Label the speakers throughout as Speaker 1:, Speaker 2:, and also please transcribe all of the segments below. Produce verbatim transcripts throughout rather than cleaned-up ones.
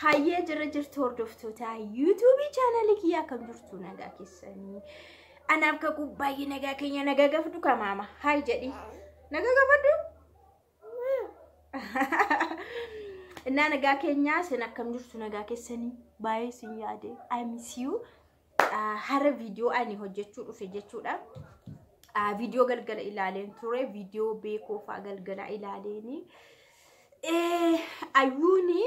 Speaker 1: hayyee jirra jirtu hordoftoota YouTube channel kiyyaa kam jirtu nagaa keessanii anaaf ka kubbaayee nagaa keenya nagaa gafdu ka mama hay jedhi nagaa gafadu inna nagaa keenya sen akkam jirtu nagaa keessanii baay'ee sin yaade I miss you hara video ani hojjechuu dhufe jechuudha video galgala ilaaleen ture video beekoo fa galgala ilaaleeni eh ayuni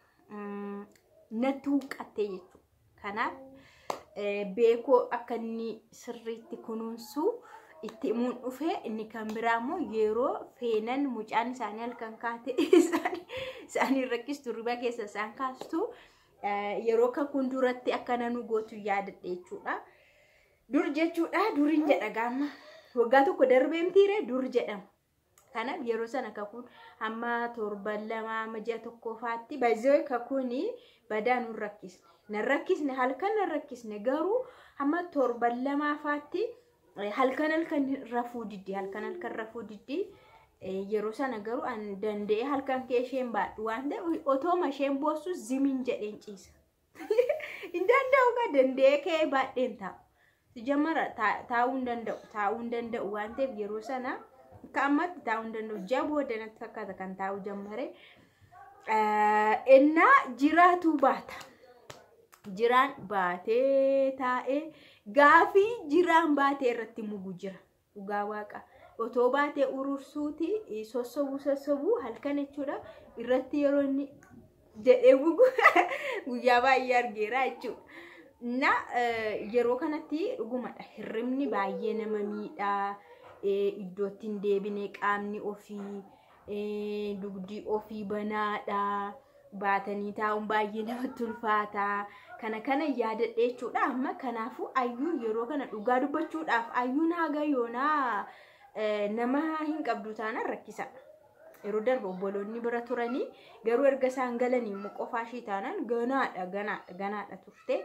Speaker 1: natu qatte jechu kana beekoo akkanni sirriitti kunuunsu itti imuun dhufe inni kan biraamo yeroo feenan mucaan isaanii halkan kaate isaanii rakkistu riba keessa isaan kaastu yeroo ka kun duratti akkana nu gootu yaadadhe jechuudha dur jechuudha durin jedha gaama waggaa tokko darbeemtiire dur jedhama kana yeroo sana ka kun amma torban lama majaa tokko faatti bazoo ka kuni badaan rakkisne na rakkisne halkan na rakkisne garuu amma torban lama faatti halkan halkan rafuu diddi halkan halkan rafuu diddi yeroo sana garuu an dandee halkan keesheen baadhu waan ta'e otoma sheen boosu zimin jedheen ciisa indanda'u ka dandee kee baadheen taa'u jamara taa'uu danda'u taa'uu danda'u waan ta'eef yeroo sana kamat taa'uu danda'u jaboo danatti fakkaata kan taa'uu jammare enna jiraatu baata jiraan baatee taa'ee gaafii jiraan baatee irratti mugu jira ugaa waaqa otoo baatee urursuuti sossobuu sossobuu halkan jechuudha irratti yeroo inni jedhee mugu guyyaa baay'ee argeera jechuudha na yeroo kanatti dhugumadha hirribni baay'ee nama miidhaa iddootti hin deebine qaamni ofii dugdii ofii banaadha baatanii taa'uun baay'ee namatti ulfaata kana kana yaadadhe jechuudha amma kanaafu ayyuu yeroo kana dhugaa dubbachuudhaaf ayyuu naaga yoonaa nama hin qabdu taana rakkisa yeroo darbe obboloonni bira turanii garuu erga isaan galanii immoo qofaashii taanaan ganaadha ganaadha ganaadha turte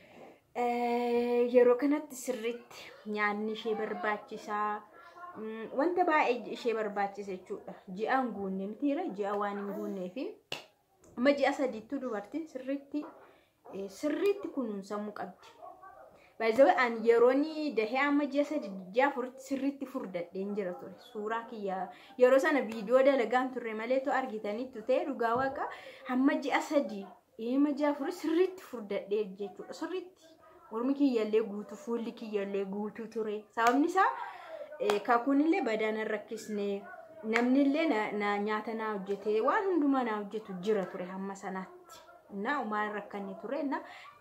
Speaker 1: yeroo kanatti sirriitti nyaanni ishee barbaachisaa wanta baay'ee ishee barbaachisa jechuudha ji'aan guunne mitiira ji'a waan hin guunneefi amma ji'a sadiitti dubartiin sirriitti sirriitti kunuunsamuu qabdi baay'ee an yerooni dahee amma ji'a sadii ji'a afuritti sirriitti furdadheen jira ture suuraa kiyya yeroo sana viidiyoo dalagaan turre malee to argitanitti ta'e dhugaa waaqa amma ji'a sadii eema ji'a afurii sirriitti furdadhee jechuudha sirriitti ormi kiyyallee guutu fuulli kiyyallee guutu ture sababni isaa kakunillee badana rakkisne namnillee na nyaata na hojjete waan hundumaa na hojjetu jira ture hamma sanaatti na umaan rakkanne ture na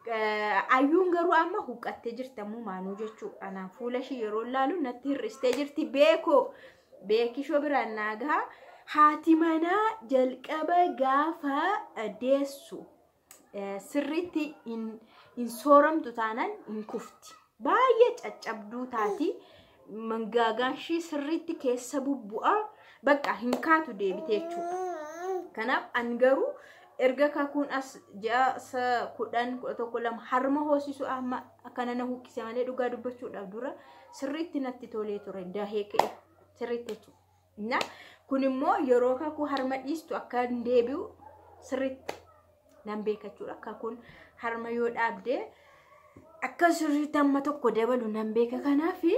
Speaker 1: ayyuun garuu amma huqqattee jirtamu maanuu jechuudha na fuula ishee yeroo laalu natti hirristee jirti beekoo beekishoo biraan naagaa haati manaa jalqaba gaafa deessu sirriitti in sooramtu taanaan in kufti baay'ee caccabduu taati mangaagaan ishee sirriitti keessa bubbu'a bakka hin kaatu deebitee jechuudha kanaaf an garuu erga kakuun as ja'a kudhan kudha tokko lama harma hoosisu amma akkana na huqqise malee dhugaa dubbachuudhaaf dura sirriitti natti tolee ture dahee ka'e sirriitti jechuudha na kun immoo yeroo kakuu harma dhiistu akka hin deebi'u sirriitti nan beekachuudha kakuun harma yoo dhaabdee akka sirriitti amma tokko dabalu nan beeka kanaafi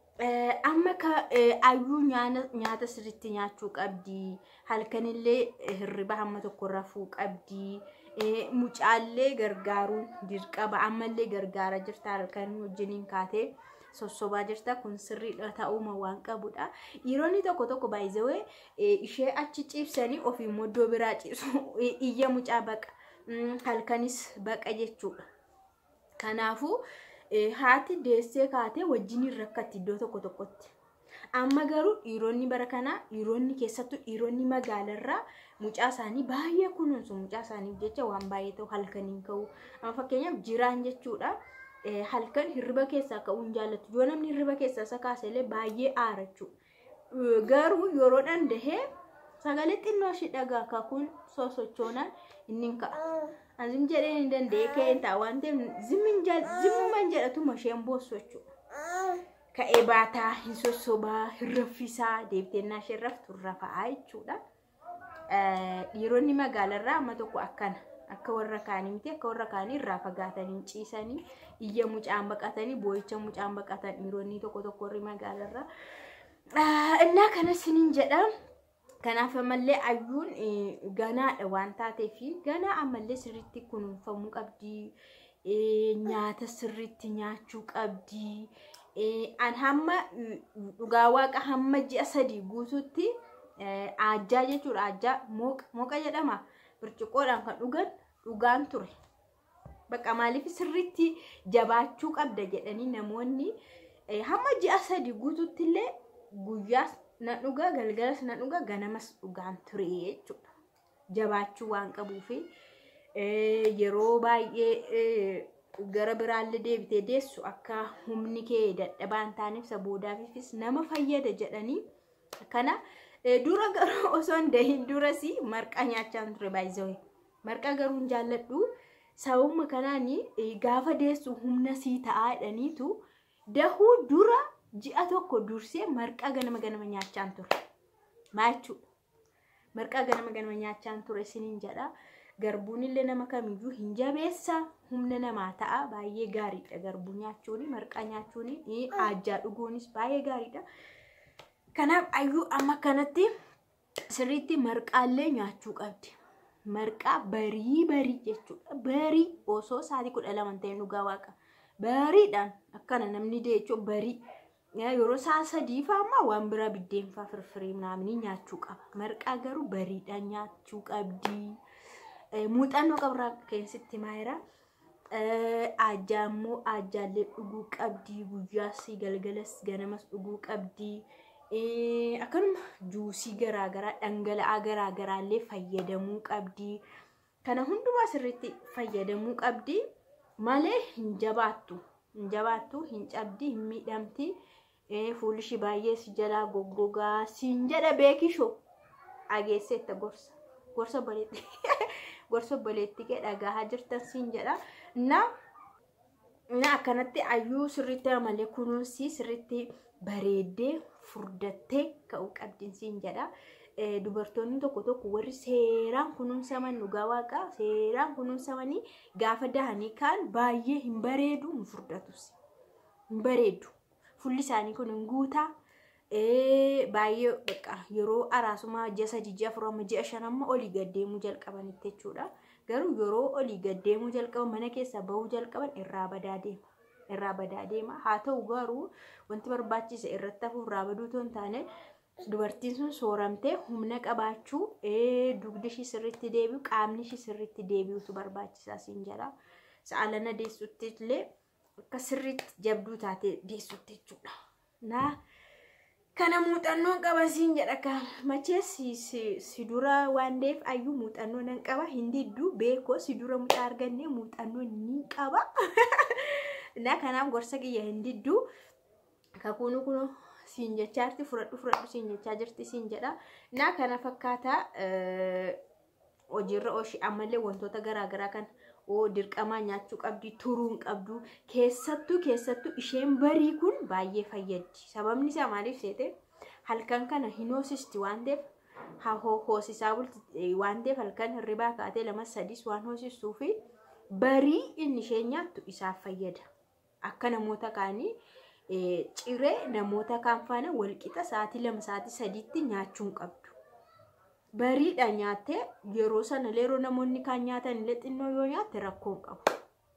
Speaker 1: amma ka ayyuu nyaata sirriitti nyaachuu qabdi halkanillee hirriba hamma tokko rafuu qabdi mucaallee gargaaruun dirqama ammallee gargaara jirta halkan wajjiniin kaatee sossobaa jirta kun sirriidha ta'uuma waan qabudha dhiironni tokko tokko baay'ee ishee achi ciibsanii ofii moddoo biraa ciibsu iyya mucaa baqa halkanis baqa jechuudha kanaafu haati deessee kaatee wajjiniin rakkatti iddoo tokko tokkotti amma garuu dhiironni bara kana dhiironni keessattuu dhiironni magaalarraa mucaa isaanii baay'ee kunuunsu mucaa isaaniif jecha waan baay'ee ta'u halkaniin ka'u amma fakkeenyaaf jiraan jechuudha halkan hirriba keessaa ka'uun jaallatu yoo namni hirriba keessaa isa kaaselee baay'ee aarachuu garuu yeroo dandahee sagalee xinnoo ishee dhagaa kakuun sosochoonaan inni ka'a azim jedhee hin danda'e ka'een ta'a waan ta'eef zimmin zimman jedhatu masheen boossu jechuudha ka'ee baataa hin sossobaa hin raffisaa deebiteennaa ishee raftu rafaa jechuudha dhiironni magaalarraa amma tokko akkana akka warra kaanii miti akka warra kaanii irraa fagaatanii ciisanii iyya mucaan baqatanii boo'icha mucaan baqatan dhiironni tokko tokko warri magaalarra innaa kana siniin jedha. Kanaaf ammallee ayyuun ganaadha waan taateef ganaa ammallee sirriitti kunuunfamuu qabdi. Nyaata sirriitti nyaachuu qabdi. An hamma dhugaa waaqa hamma ji'a sadii guutuutti ajjaa jechuudha. Ajjaa mooqa jedhama. Birciqoodhaan kan dhugan dhugaan ture. Bakka maaliif sirriitti jabaachuu qabda jedhanii namoonni hamma ji'a sadii guutuutti illee guyyaas na dhugaa galgalas na dhugaa ganamas dhugaan ture jechuudha. Jabaachuu waan qabuufi yeroo baay'ee gara biraallee deebitee deessu akka humni kee dadhabaan taaneef saboodaafis nama fayyada jedhanii kana dura garuu osoo hin dahin durasi marqaa nyaachaan ture baay'ee. Marqaa garuu hin jaalladhu. Sababuma kanaani gaafa deessu humna sii ta'aa jedhaniitu dahuu dura ji'a tokko dursee marqaa ganama ganama nyaachaan ture. Maachuu marqaa ganama ganama nyaachaan ture siniin jedha. Garbuun illee nama kamiyyuu hin jabeessa humna namaa ta'a baay'ee gaariidha. Garbuu nyaachuun marqaa nyaachuun ajjaa dhuguunis baay'ee gaariidha. Kanaaf ayyuu amma kanatti sirriitti marqaallee nyaachuu qabdi. Marqaa barii barii jechuudha. Barii osoo sa'aatii kudha lama ta'een dhugaa waaqa. Bariidhaan akkana namni deechoo barii. Yeroo sa'a sadii fa'aa waan biraa biddeen fa'aa firfirii naamni nyaachuu qaba. Marqaa garuu bariidhaan nyaachuu qabdi. Muuxannoo qabraa keessatti maayira. Ajjaa immoo ajjaallee dhuguu qabdi. Guyyaas galgalas ganamas dhuguu qabdi. Akkanuma juusii garaagaraa dhangala'aa garaagaraallee fayyadamuu qabdi. Kana hundumaa sirriitti fayyadamuu qabdi. Malee hin jabaattu. Hin jabaattu, hin cabdi, hin miidhamti. Fuulli ishii baay'ee si jalaa goggogaa siin jedha beekishoo ageessetta gorsa. Gorsa obboleetti. Gorsa obboleetti kee dhagahaa jirtan siin jedha. Na na akkanatti ayyuu sirriitti malee kunuunsi sirriitti bareeddee furdattee ka'uu qabdiin siin jedha. Dubartoonni tokko tokko warri seeraan kunuunsaman dhugaa waaqa seeraan kunuunsamanii gaafa dahanii kaan baay'ee hin bareedu hin furdatus. Hin bareedu. Fulli isaanii kun hin guutaa. Baay'ee bakka yeroo araasumaa ji'a sadii ji'a afur amma ji'a shan amma olii gaddeemuu jalqabanitti jechuudha. Garuu yeroo olii gaddeemuu jalqaban mana keessaa bahuu jalqaban irraa badaa deema. Irraa badaa deema. Haa ta'u garuu wanti barbaachise irratti hafuu irraa baduu otoo hin taane dubartiin sun sooramtee humna qabaachuu dugdi ishii sirriitti deebi'u qaamni ishii sirriitti deebi'utu barbaachisaa siin jedha. Saalana deessutti illee akka sirriitti jabduu taatee deessutti jechuudha. Naa kana muuxannoon qaba siin jedha. Kan machees si dura waan deef ayyuu muuxannoo nan qaba hin didduu beekoo si dura mucaa arganne muuxannoo ni qaba. Naa kanaaf gorsa kiyya hin didduu kakuunu kunoo siin jechaarti fudhadhu fudhadhu siin jechaa jirti siin jedha. Naa kana fakkaata hojiirra ooshi ammallee wantoota garaagaraa kan dirqamaa nyaachuu qabdi turuun qabdu keessattuu keessattuu isheen barii kun baay'ee fayyaddi. Sababni isaa maaliif seete halkan kana hin hoosisti waan ta'eef haa hoosisaa bulti waan ta'eef halkan hirribaa kaatee lama sadis waan hoosistuu fi barii inni ishee nyaattu isaaf fayyada. Akka namoota kaanii ciree namoota kaan faana walqixa sa'aatii lama sa'aatii sadiitti nyaachuun qabdu. Bariidha nyaattee yeroo sana yeroo namoonni kaan nyaatan illee xinnoo yoo nyaatte rakkoo qabu.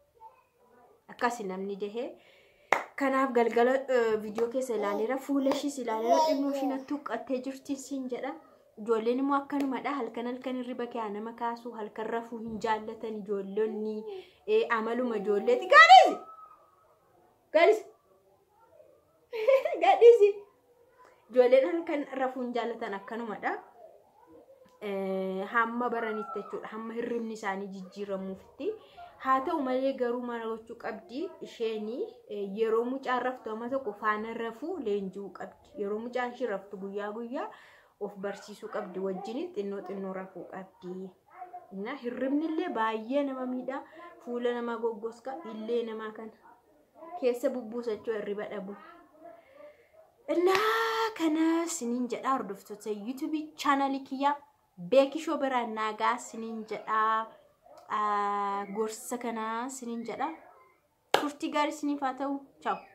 Speaker 1: Akkasi namni dahee. Kanaaf galgala viidiyoo keessa ilaaleera fuula ishiis ilaaleera xinnoo ishii natti huqqattee jirti siin jedha. Ijoolleen immoo akkanumadha halkan halkan hirriba kee nama kaasuu halkan rafuu hin jaallatan ijoollonni amaluma ijoolleeti. Gaadhiisi! Gaadhiisi! Gaadhiisi! Ijoolleen halkan rafuu hin jaallatan akkanumadha. Hamma baranitti jechuudha. Hamma hirribni isaanii jijjiiramuufitti. Haa ta'u malee garuu maal gochuu qabdi isheen yeroo mucaan raftu amma tokko faana rafuu leenji'uu qabdi. Yeroo mucaan ishee raftu guyyaa guyyaa of barsiisuu qabdi wajjin xinnoo xinnoo rafuu qabdi. Na hirribni illee baay'ee nama miidha. Fuula nama goggoska illee nama kan keessa bubbuusachuu hirriba dhabu. Innaa kana siniin jedha hordoftoota YouTube channel kiyya. Beekishoo biraan nagaa siniin jedha. gorsa kana sinin jedha. Turtii gaarii isiniif haa ta'u. Ciao.